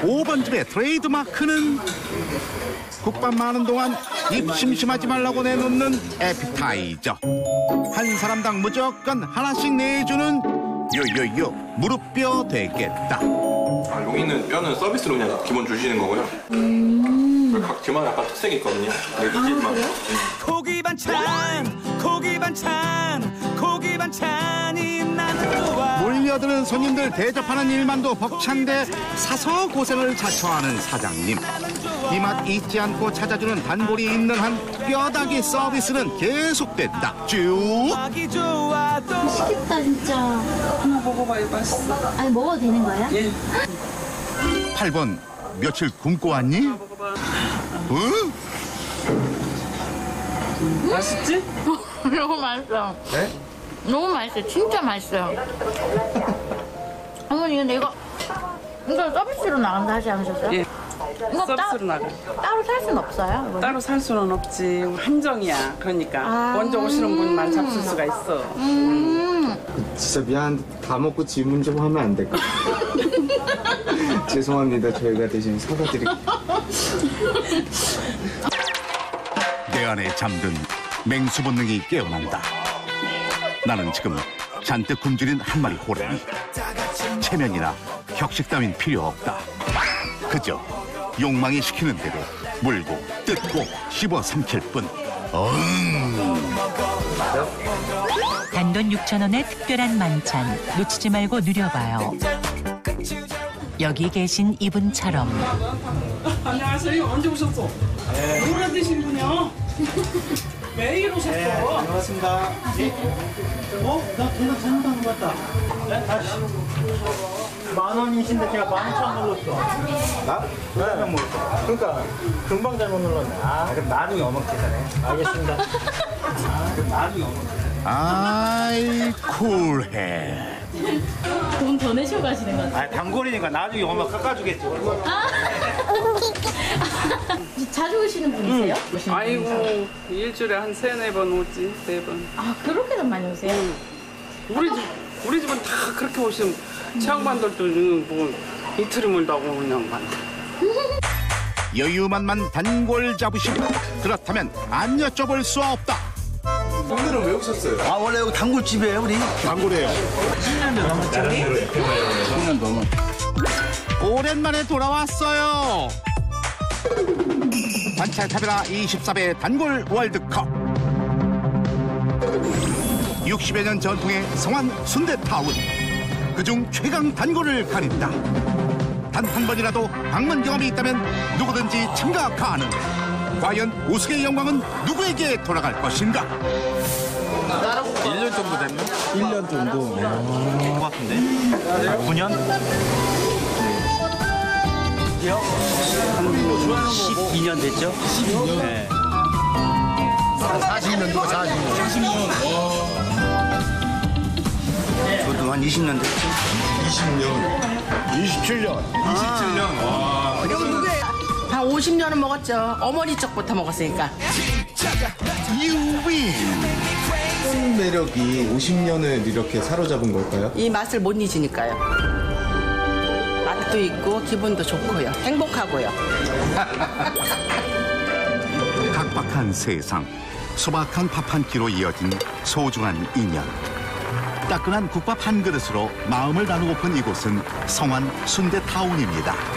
5번집의 트레이드마크는 국밥 많은 동안 입 심심하지 말라고 내놓는 에피타이저. 한 사람당 무조건 하나씩 내주는 요요요 무릎뼈 되겠다. 여기 있는 뼈는 서비스로 그냥 기본 주시는 거고요. 각 집마다 약간 특색이 있거든요. 이 집만. 고기 반찬, 고기 반찬, 고기 반찬이 나는 좋아. 몰려드는 손님들 대접하는 일만도 벅찬데 사서 고생을 자처하는 사장님. 이 맛 잊지 않고 찾아주는 단골이 있는 한 뼈다귀 서비스는 계속된다. 쭉. 맛있겠다 진짜. 하나 먹어봐요. 맛있어. 아니 먹어도 되는 거야? 예. 8번 며칠 굶고 왔니? 응? 맛있지? 너무 맛있어. 네? 너무 맛있어. 진짜 맛있어요. 어머니 근데 이거 서비스로 나간다 하지 않으셨어요? 예. 이거 서비스로 나가. 따로 살 수는 없어요? 이거는? 따로 살 수는 없지. 한정이야. 그러니까 먼저 오시는 분만 잡술 수가 있어. 진짜 미안한데 다 먹고 질문 좀 하면 안 될까? 죄송합니다. 저희가 대신 사과드릴게요. 내 안에 잠든 맹수 본능이 깨어난다. 나는 지금 잔뜩 굶주린 한 마리 호랑이. 체면이나 격식 따윈 필요 없다. 그저 욕망이 시키는 대로 물고 뜯고 씹어 삼킬 뿐. 단돈 6,000원의 특별한 만찬 놓치지 말고 누려봐요. 여기 계신 이분처럼 안녕하세요. 언제 오셨어? 오래 드신 분이요. 매일 오셨어. 반갑습니다. 나 계속 잘못한 것 같다. 네? 다시. 10,000원이신데 제가 11,000원 눌렀어. 나? 네. 눌렀어. 그러니까 금방 잘못 눌렀네. 그럼 나중에 어묵 계산해. 알겠습니다. 그럼 나중에 어묵 계산해. 아이 쿨해. 돈 더 내시고 가시는 것 같아요. 단골이니까 나중에 어묵 깎아주겠죠. 자주 오시는 분이세요? 아이고 일주일에 한 3-4번 오지. 4번. 아 그렇게도 많이 오세요? 우리 집은 다 그렇게 오시면 체험반들도 뭐 이틀을 물다고 그냥 만. 여유만만 단골 잡으시고 그렇다면 안 여쭤볼 수 없다. 오늘은 왜 오셨어요? 아 원래 여기 단골집이에요 우리. 단골이에요. 10년 넘어. 오랜만에 돌아왔어요. 관찰 카메라 24배 단골 월드컵. 60여 년 전통의 성안 순대타운. 그중 최강 단골을 가린다. 단 한 번이라도 방문 경험이 있다면 누구든지 참가 가능. 과연 우승의 영광은 누구에게 돌아갈 것인가? 1년 정도 됐나? 1년 정도. 것 같은데? 9년? 한 12년 됐죠? 12년? 네. 40년도가 40년. 저도 한 20년 됐죠? 20년. 27년. 27년. 와. 한 50년은 먹었죠. 어머니 쪽부터 먹었으니까. 유윈. 어떤 매력이 50년을 이렇게 사로잡은 걸까요? 이 맛을 못 잊으니까요. 맛도 있고 기분도 좋고요. 행복하고요. 각박한 세상, 소박한 밥 한 끼로 이어진 소중한 인연. 따끈한 국밥 한 그릇으로 마음을 나누고픈 이곳은 성안 순대타운입니다.